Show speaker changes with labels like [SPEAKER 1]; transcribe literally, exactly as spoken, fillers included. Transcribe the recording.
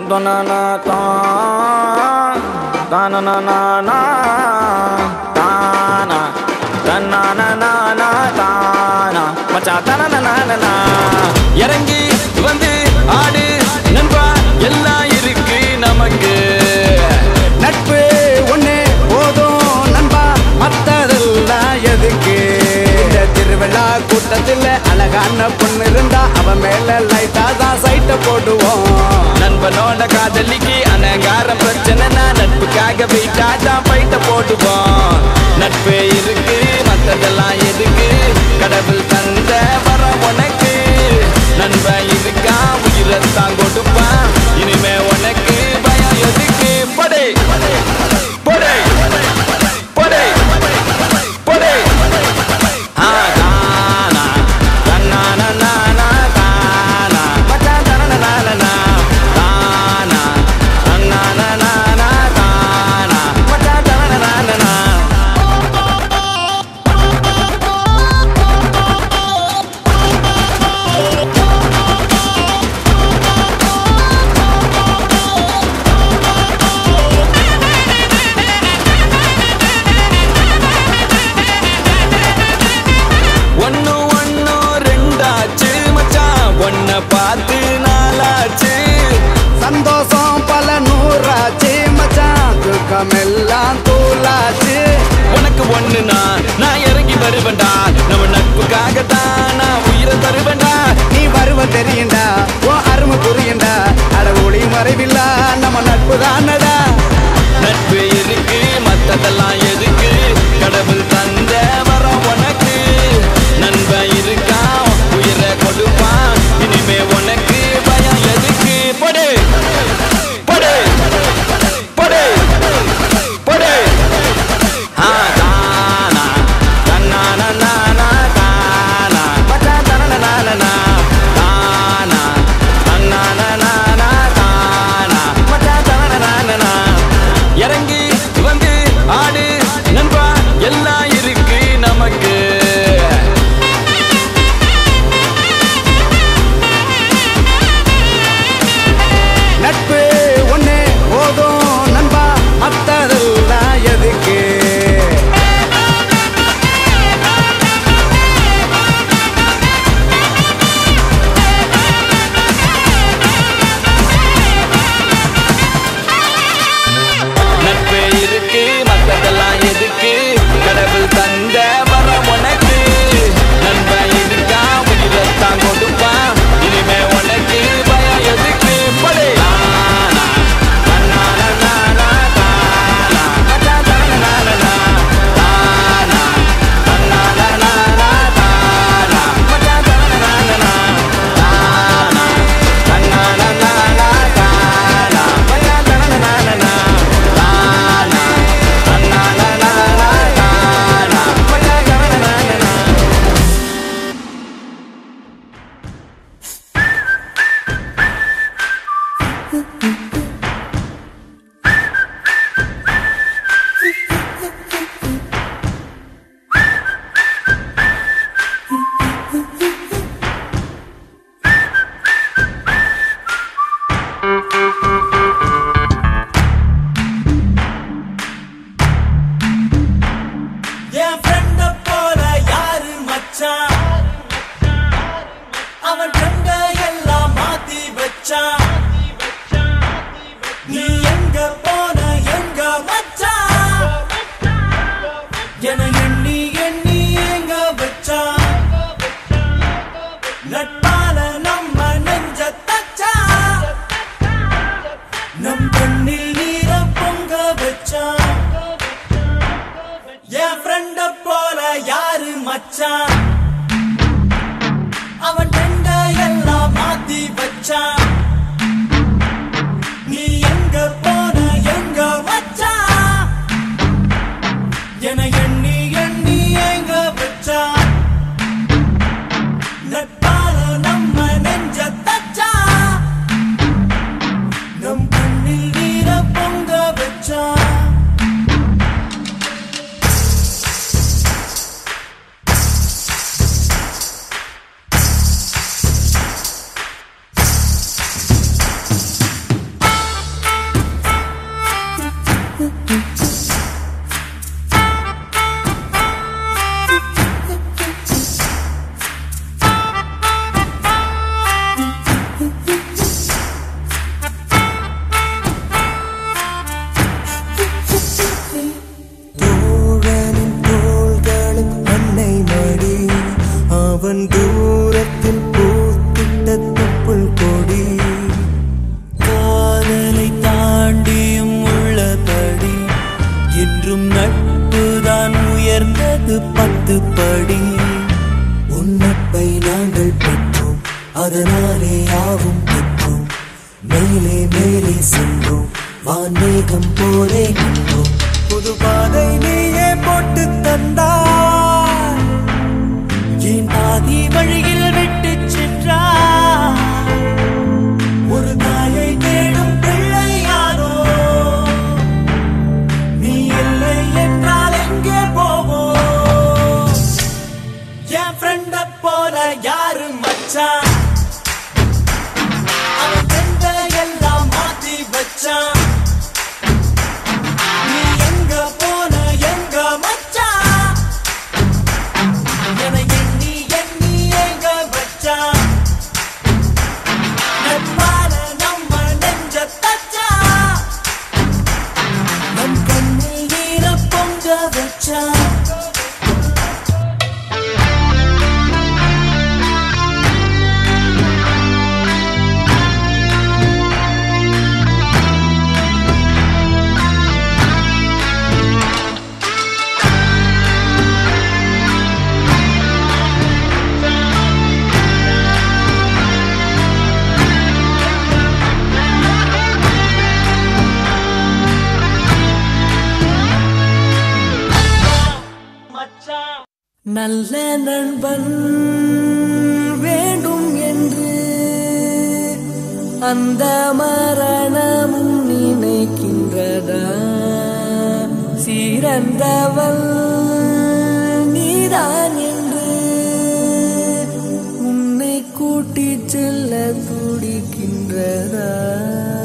[SPEAKER 1] Donana tan, tanana na, tana, tanana na na tana, macha tanana na na. இறங்கி வந்து ஆடு நண்பா எல்லாம் இருக்கு நமக்கு.
[SPEAKER 2] நட்பு ஒண்ணே போதும் நண்பா, மத்ததெல்லாம் எதுக்கு? இந்த திருவிழா கூட்டத்தில் அழகான பொண்ணு இருந்தா அவன் மேல லைட்டா தான் சைட்ட போடுவோம்.
[SPEAKER 1] நண்பனோட காதலிக்கு அனகார பிரச்சனைனா நட்புக்காக வெயிட்டா தான் பைட்ட போடுவோம். நட்பு இருக்கு மத்ததெல்லாம் எதுக்கு? கடவுள் தந்த வர உனக்கு. நண்பன் இருக்கா உயிரத்தான் கொடுப்பான், இனிமே உனக்கு பயம் எதுக்கு? படே படே படே படே ஆ தானா தன்னானா நானா தானா மச்சா தனனா நானா தானா தன்னானா நானா தானா மச்சா தனனா நானா. பார்த்து நாளாச்சு,
[SPEAKER 2] சந்தோஷம் பல நூறாச்சு மச்சான், துக்கம் எல்லாம் தூளாச்சு.
[SPEAKER 1] உனக்கு ஒண்ணுனா நான் இறங்கி வருவேண்டா, நம்ம நட்புக்காகத்தான் நான் உயிரை தருவேண்டா.
[SPEAKER 2] நீ வருவ தெரியுண்டா, ஓ அருமை புரியுண்டா, அட ஒளி மறைவில்லா நம்ம நட்பு தானடா.
[SPEAKER 1] நட்பு இருக்கு மத்ததெல்லாம் எதுக்கு? கடவுள் தந்த வரம் உனக்கு. நண்பன் இருக்கா உயிரை கொடுப்பான், இனிமே உனக்கு பயம் எதுக்கு? படே படே படே படே ஆ தானா தன்னானா நானா தானா மச்சா தனனா நானா தானா தன்னானா நானா தானா மச்சா தனனா நானா. இறங்கி வந்து ஆடு நண்பா எல்லாம் இருக்கு நமக்கு.
[SPEAKER 2] நட்பு ஒண்ணே போதும் நண்பா, மத்ததெல்லாம் எதுக்கு?
[SPEAKER 1] நட்பு இருக்கு மத்ததெல்லாம் எதுக்கு? கடவுள் தந்த வரம் உனக்கு. நண்பன் இருக்கா உயிரத்தான் கொடுப்பான், இனிமே உனக்கு பயம் எதுக்கு? படே தானா தன்னானா நானா தானா மச்சா தனனா நானா தானா தன்னானா நானா தானா மச்சா தனனா நானா தானா தன்னானா நானா தானா மச்சா தனனா நானா தானா தன்னானா நானா தானா மச்சா தனனா நானா.
[SPEAKER 3] என் ஃப்ரெண்ட போல யாரு மச்சான், அவன் ஃப்ரெண்ட எல்லாம் மாத்தி வச்சான். நீ எங்க போன எங்க மச்சான், என எண்ணி எண்ணி எங்க வச்சான். நட்பால நம்ம நெஞ்ச தச்சான், நம் கண்ணில் நீர பொங்க வச்சான். என் ஃப்ரெண்ட போல யாரு மச்சான், அவன் ஃப்ரெண்ட எல்லாம் மாத்தி வச்சான். நீ எங்க போன எங்க மச்சான், என எண்ணி எண்ணி எங்க வச்சான். நட்பால நம்ம நெஞ்ச தச்சான், நம் கண்ணில் நீர பொங்க வச்சான். அவன் தூரத்தில் பூத்திட்ட தொப்புள் கொடி காதலை தாண்டியும் உள்ளபடி என்றும் நட்புதான் உயர்ந்தது பத்து படி உன்னப்பை நாங்கள் பெற்றோம் அதனாலே யாவும் பெற்றோம் மேலே மேலே சென்றோம் வான்மேகம் போலே நின்றோம் புது பாதை நீயே போட்டு தந்தாய் என் ஆதி வழியில் விட்டு சென்றாய் ஒரு தாயை தேடும் பிள்ளை யாரோ நீ இல்லை என்றால் எங்கே போவோம் என் ஃப்ரெண்ட போல யாரு மச்சான் அவன் ஃப்ரெண்ட எல்லாம் மாத்தி வச்சான் நல்ல நண்பன் வேண்டும் என்று அந்த மரணமும் நினைக்கின்றதா சிறந்தவள் நீதான் என்று உன்னை கூட்டிச் செல்ல துடிக்கின்றதா